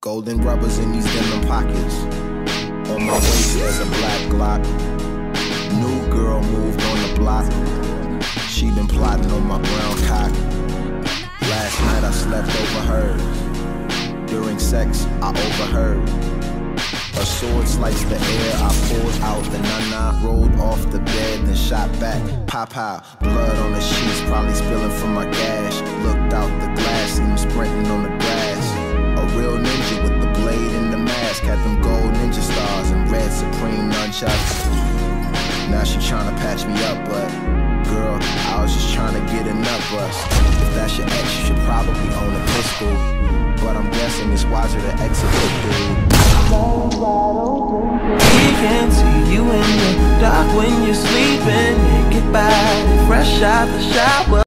Golden rubbers in these denim pockets. On my waist there's a black Glock. New girl moved on the block. She been plotting on my brown cock. Last night I slept over hers. During sex I overheard. A sword sliced the air, I pulled out the nana, rolled off the bed, then shot back. Pow-pow, blood on the sheets, probably spilling from my gash. Looked out the glass, seen him sprinting on the grass. A real ninja with the blade and the mask. Had them gold ninja stars and red Supreme nunchucks. Now she tryna patch me up, but girl, I was just tryna get a nut bust. If that's your ex, you should probably own a pistol. But I'm guessing it's wiser to exit the dude. He can see you in the dark when you're sleeping. Naked body, fresh out the shower.